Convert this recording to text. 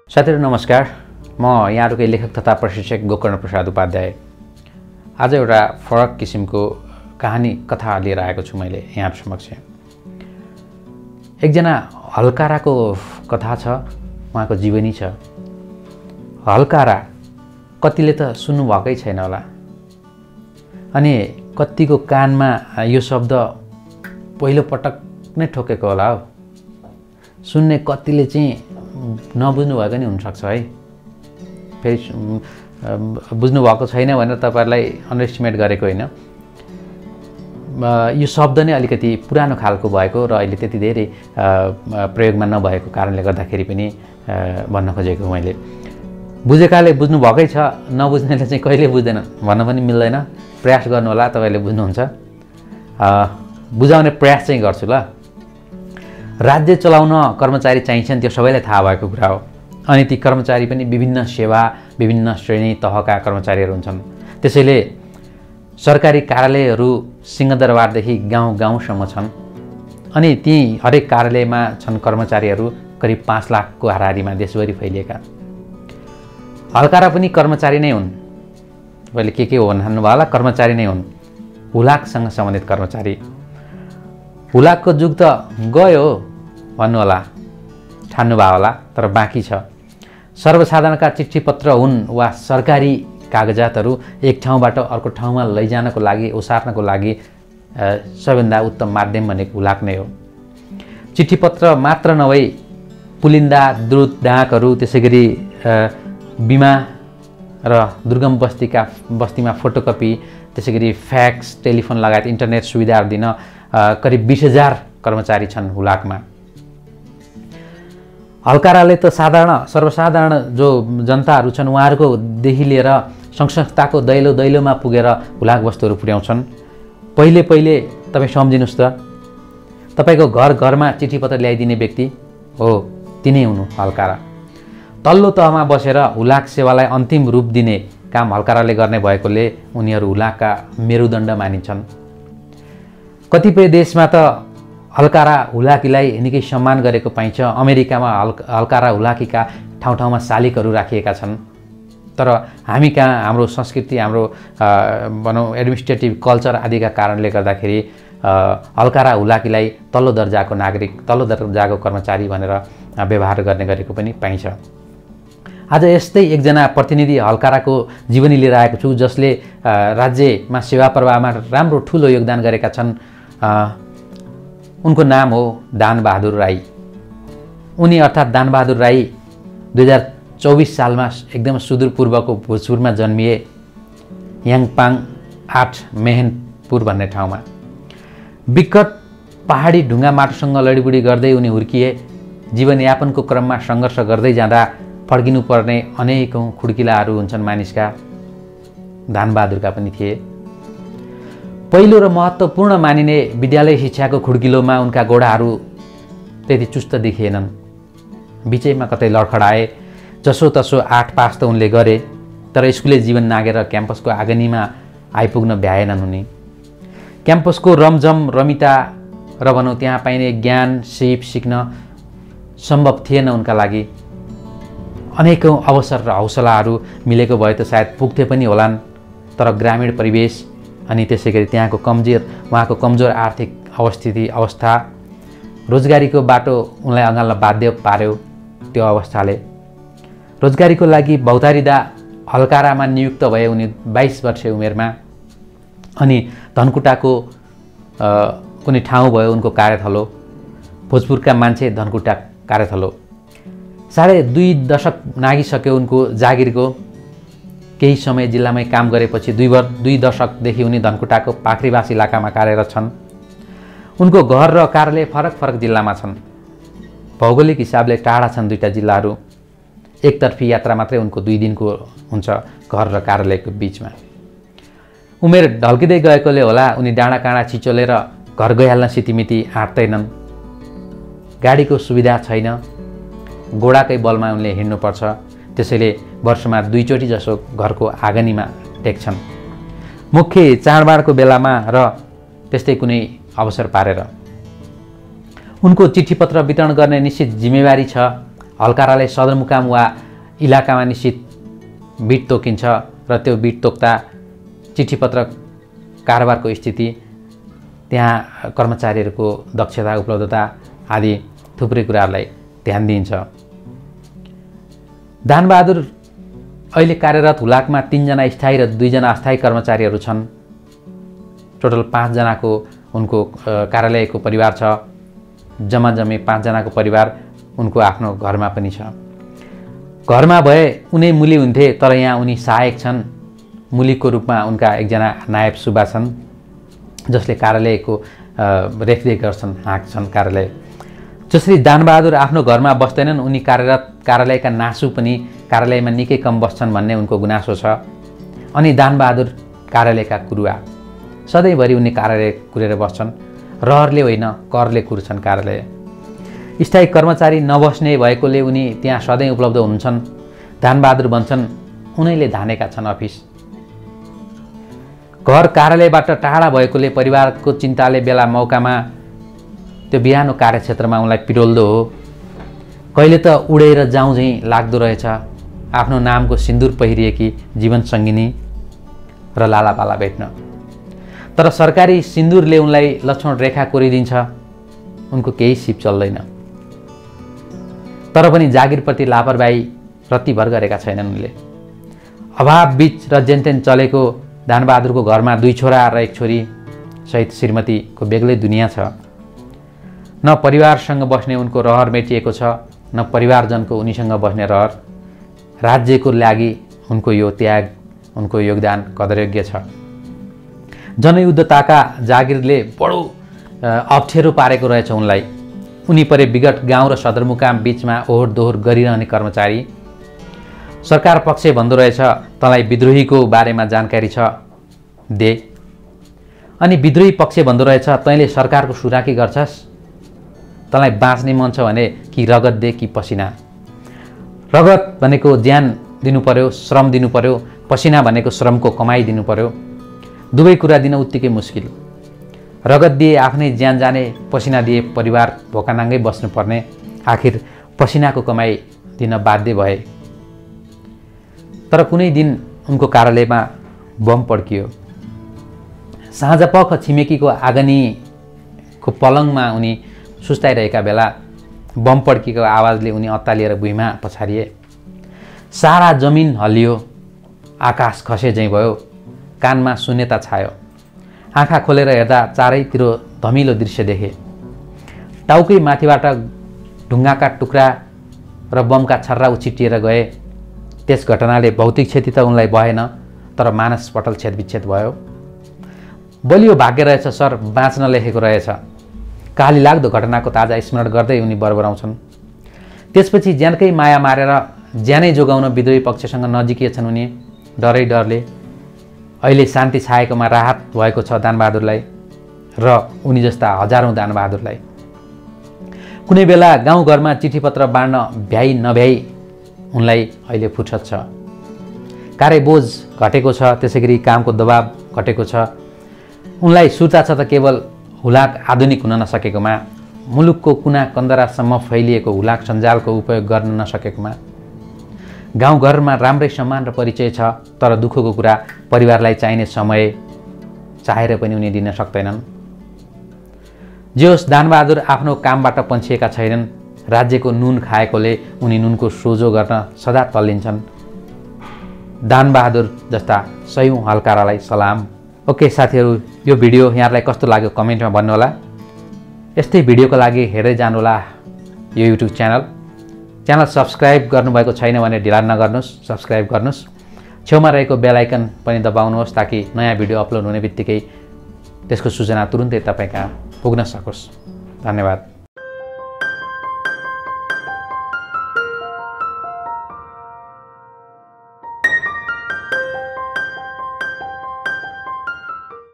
साथीहरु नमस्कार। म यहाँहरुकै लेखक तथा प्रशिक्षक गोकर्ण प्रसाद उपाध्याय। आज एउटा फरक किसिमको कहानी कथा लिएर आएको छु मैले यहाँ समक्ष। एकजना हलकाराको कथा छ, उहाँको जीवनी छ। हलकारा कतिले त सुन्नु भएकै छैन होला, अनि कतिको कानमा यो शब्द पहिलो पटक नै ठोकेको होला हो। सुन्ने कतिले चाहिँ नबुझ्नु भएको नि हुनसक्छ है। फेरि बुझ्नु भएको छैन भनेर तपाईहरुलाई अन्डरएस्टिमेट गरेको होइन। यो शब्द नै अलिकति पुरानो खालको भएको र अहिले त्यति धेरै प्रयोगमा नभएको कारणले गर्दाखेरि पनि भन्न खोजेको मैले। बुझेकाले बुझ्नु भएकै छ, नबुझ्नेले चाहिँ कहिले बुझ्दैन भन्न पनि मिल्दैन। प्रयास गर्नु होला, तपाईले बुझ्नुहुन्छ। बुझाउने प्रयास चाहिँ गर्छु ल। राज्य चलाउन कर्मचारी चाहिन्छन्, त्यो सबैलाई थाहा भएको कुरा हो। अनि ती कर्मचारी पनि विभिन्न सेवा, विभिन्न श्रेणी तहका कर्मचारीहरू हुन्छन्। त्यसैले सरकारी कार्यालयहरू सिंहदरबारदेखि गाउँ-गाउँसम्म छन्। अनि ती हरेक कार्यालयमा छन् कर्मचारीहरू करिब 5 लाखको हाराहारीमा देशभरि फैलिएका। हलकारा पनि कर्मचारी नै हुन्। तपाईँले के हो भन्नु होला, कर्मचारी नै हुन्। हुलाकसँग सम्बन्धित कर्मचारी। हुलाकको जुग त गयो भन्नु होला, ठान्नु भयो होला, तर बाँकी छ। सर्वसाधारणका चिठी पत्र हुन् वा सरकारी कागजातहरू एक ठाउँबाट अर्को ठाउँमा लैजानको लागि, ओसार्नको लागि सबैभन्दा उत्तम माध्यम भनेको हुलाक नै हो। चिठी पत्र मात्र नभई पुलिन्दा, द्रुत डाकहरू, त्यसैगरी बिमा र दुर्गम बस्तीमा फोटोकपी, त्यसैगरी फ्याक्स, टेलिफोन लगायत इन्टरनेट सुविधाहरू दिन करिब 20,000 कर्मचारी छन् हुलाकमा। हलकाराले त सर्वसाधारण जो जनताहरू छन् उहाँहरूको देखि लिएर संस्थाको दैलोमा पुगेर हुलाक वस्तुहरू पुर्याउँछन्। पहिले तपाईँ सम्झिनुहोस् त, तपाईँको घरमा चिठी पत्र ल्याइदिने व्यक्ति हो, तिनै हुनु हलकारा। तल्लो तहमा बसेर हुलाक सेवालाई अन्तिम रूप दिने काम हलकाराले गर्ने भएकोले उनीहरू हुलाकका मेरुदण्ड मानिन्छन्। कतिपय देशमा त हलकारा हुलाकीलाई निकै सम्मान गरेको पाइन्छ। अमेरिकामा हलकारा हुलाकीका ठाउँ-ठाउँमा शालिकहरू राखिएका छन्। तर हामी कहाँ हाम्रो संस्कृति, हाम्रो भनौँ एडमिनिस्ट्रेटिभ कल्चर आदिका कारणले गर्दाखेरि हलकारा हुलाकीलाई तल्लो दर्जाको नागरिक, तल्लो दर्जाको कर्मचारी भनेर व्यवहार गर्ने गरेको पनि पाइन्छ। आज यस्तै एकजना प्रतिनिधि हलकाराको जीवनी लिएर आएको छु, जसले राज्यमा सेवा प्रवाहमा राम्रो ठुलो योगदान गरेका छन्। उनको नाम हो दानबहादुर राई। उनी अर्थात् दानबहादुर राई 2024 सालमा एकदम सुदूरपूर्वको भोजपुरमा जन्मिए, याङपाङ 8 मेहेनपुर भन्ने ठाउँमा। विकट पहाडी ढुङ्गा माटोसँग लडीबुडी गर्दै उनी हुर्किए। जीवनयापनको क्रममा सङ्घर्ष गर्दै जाँदा फर्किनु पर्ने अनेकौं खुड्किलाहरू हुन्छन् मानिसका। दानबहादुरका पनि थिए। पहिलो र महत्त्वपूर्ण मानिने विद्यालय शिक्षाको खुड्किलोमा उनका गोडाहरू त्यति चुस्त देखिएनन्। बिचैमा कतै लडखडाए। जसोतसो 8 पास त उनले गरे, तर स्कुले जीवन नागेर क्याम्पसको आगनीमा आइपुग्न भ्याएनन् उनी। क्याम्पसको रमझम रमिता र भनौँ त्यहाँ पाइने ज्ञान सिप सिक्न सम्भव थिएन उनका लागि। अनेकौं अवसर र हौसलाहरू मिलेको भए त सायद पुग्थे पनि होलान्, तर ग्रामीण परिवेश अनि त्यसैगरी त्यहाँको उहाँको कमजोर आर्थिक अवस्था, रोजगारीको बाटो उनलाई अँगाल्न बाध्य पार्यो। त्यो अवस्थाले रोजगारीको लागि भौतारिदा हलकारामा नियुक्त भए उनी 22 वर्षे उमेरमा। अनि धनकुटाको कुनै ठाउँ भयो उनको कार्यथलो। भोजपुरका मान्छे धनकुटा कार्यथलो। 2.5 दशक नागिसक्यो उनको जागिरको। केही समय जिल्लामै काम गरेपछि 2 दशकदेखि उनी धनकुटाको पाखरीवास इलाकामा कार्यरत छन्। उनको घर र कार्यालय फरक जिल्लामा छन्। भौगोलिक हिसाबले टाढा छन् दुईटा जिल्लाहरू। एकतर्फी यात्रा मात्रै उनको 2 दिनको हुन्छ घर र कार्यालयको बीचमा। उमेर ढल्किँदै गएकोले होला उनी डाँडाकाँडा छिचोलेर घर गइहाल्न सितिमिति आँट्दैनन्। गाडीको सुविधा छैन, गोडाकै बलमा उनले हिँड्नुपर्छ। त्यसैले वर्षमा 2 चोटि जसो घरको आँगनीमा टेक्छन्, मुख्य चाडबाडको बेलामा र त्यस्तै कुनै अवसर पारेर। उनको चिठी पत्र वितरण गर्ने निश्चित जिम्मेवारी छ। हल्कारालाई सदरमुकाम वा इलाकामा निश्चित बिट तोकिन्छ र त्यो बिट तोक्दा चिठीपत्र कारोबारको स्थिति, त्यहाँ कर्मचारीहरूको दक्षता, उपलब्धता आदि थुप्रै कुराहरूलाई ध्यान दिइन्छ। दानबहादुर अहिले कार्यरत हुलाकमा 3 जना स्थायी र 2 जना अस्थायी कर्मचारीहरू छन्। टोटल 5 जनाको उनको कार्यालयको परिवार छ। जम्मै 5 जनाको परिवार उनको आफ्नो घरमा पनि छ। घरमा भए उनी मुली हुन्थे, तर यहाँ उनी सहायक छन्। मुलीको रूपमा उनका एकजना नायब सुब्बा छन् जसले कार्यालयको रेखदेख गर्छन्, हाँक्छन् कार्यालय। जसरी दानबहादुर आफ्नो घरमा बस्दैनन्, उनी कार्यरत कार्यालयका नासु पनि कार्यालयमा निकै कम बस्छन् भन्ने उनको गुनासो छ। अनि दानबहादुर कार्यालयका कुरुवा, सधैँभरि उनी कार्यालय कुरेर बस्छन्। रहरले होइन, करले कुर्छन् कार्यालय। स्थायी कर्मचारी नबस्ने भएकोले उनी त्यहाँ सधैँ उपलब्ध हुन्छन्। दानबहादुर भन्छन् उनैले धानेका छन् अफिस। घर कार्यालयबाट टाढा भएकोले परिवारको चिन्ताले बेला मौकामा त्यो बिहानो कार्यक्षेत्रमा उनलाई पिरोल्दो हो। कहिले त उडेर जाउँ झैँ लाग्दो रहेछ आफ्नो नामको सिन्दुर पहिरिएकी जीवन सङ्गिनी र लालापाला भेट्न। तर सरकारी सिन्दुरले उनलाई लक्ष्मण रेखा कोरिदिन्छ, उनको केही सिप चल्दैन। तर पनि जागिरप्रति लापरवाही रत्तिभर गरेका छैनन् उनले। अभाव बीच र जेनतेन चलेको दानबहादुरको घरमा 2 छोरा र 1 छोरी सहित श्रीमतीको बेग्लै दुनियाँ छ। न परिवारसँग बस्ने उनको रहर मेटिएको छ, न परिवारजनको उनीसँग बस्ने रहर। राज्यको लागि उनको यो त्याग, उनको योगदान कदरयोग्य छ। जनयुद्धताका जागिरले बडो अप्ठ्यारो पारेको रहेछ उनलाई। उनी परे विगत गाउँ र सदरमुकाम बीचमा ओहोर दोहोर गरिरहने कर्मचारी। सरकार पक्ष भन्दो रहेछ तँलाई विद्रोहीको बारेमा जानकारी छ दे, अनि विद्रोही पक्ष भन्दो रहेछ तैँले सरकारको सुराकी गर्छस्, तँलाई बाँच्ने मन छ भने कि रगत दे कि पसिना। रगत भनेको ज्यान दिनु पर्यो, श्रम दिनु पर्यो। पसिना भनेको श्रमको कमाइ दिनु पर्यो। दुवै कुरा दिन उत्तिकै मुस्किल। रगत दिए आफ्नै ज्यान जाने, पसिना दिए परिवार भोकानाङ्गै बस्नुपर्ने। आखिर पसिनाको कमाई दिन बाध्य भए। तर कुनै दिन उनको कार्यालयमा बम पड्कियो। साँझपख छिमेकीको आँगनीको पलङमा उनी सुस्ताइरहेका बेला बम पड्किएको आवाजले उनी अत्तालिएर भुइँमा पछारिए। सारा जमिन हल्लियो, आकाश खसे झैँ भयो, कानमा शून्यता छायो। आँखा खोलेर हेर्दा चारैतिर धमिलो दृश्य देखे। टाउकै माथिबाट ढुङ्गाका टुक्रा र बमका छर्रा उछिटिएर गए। त्यस घटनाले भौतिक क्षति त उनलाई भएन, तर मानसपटल छेदविच्छेद भयो। बलियो भाग्य रहेछ सर, बाँच्न लेखेको रहेछ। काली लाग्दो घटनाको ताजा स्मरण गर्दै उनी बरबराउँछन्। त्यसपछि ज्यानकै माया मारेर ज्यानै जोगाउन विद्रोही पक्षसँग नजिकिएछन् उनी। डरै डरले अहिले शान्ति छाएकोमा राहत भएको छ दानबहादुरलाई र उनी जस्ता हजारौँ दानबहादुरलाई। कुनै बेला गाउँघरमा चिठीपत्र बाँड्न भ्याइ नभ्याइ उनलाई अहिले फुर्सद छ। कार्यबोझ घटेको छ, त्यसैगरी कामको दबाब घटेको छ। उनलाई सुर्ता छ त केवल हुलाक आधुनिक हुन नसकेकोमा, मुलुकको कुना कन्दरासम्म फैलिएको हुलाक सञ्जालको उपयोग गर्न नसकेकोमा। गाउँघरमा राम्रै सम्मान र परिचय छ, तर दुःखको कुरा परिवारलाई चाहिने समय चाहेर पनि उनी दिन सक्दैनन्। जे होस्, दानबहादुर आफ्नो कामबाट पन्छिएका छैनन्। राज्यको नुन खाएकोले उनी नुनको सोझो गर्न सदा तल्लिन्छन्। दानबहादुर जस्ता सयौं हल्कारालाई सलाम। ओके साथीहरू, यो भिडियो यहाँलाई कस्तो लाग्यो कमेन्टमा भन्नुहोला। यस्तै भिडियोको लागि हेर्दै जानुहोला यो युट्युब च्यानल सब्स्क्राइब गर्नुभएको छैन भने ढिला नगर्नुहोस्, सब्स्क्राइब गर्नुहोस्। छेउमा रहेको बेल आइकन पनि दबाउनुहोस् ताकि नयाँ भिडियो अपलोड हुने बित्तिकै त्यसको सूचना तुरुन्तै तपाईँ कहाँ पुग्न सकोस्। धन्यवाद।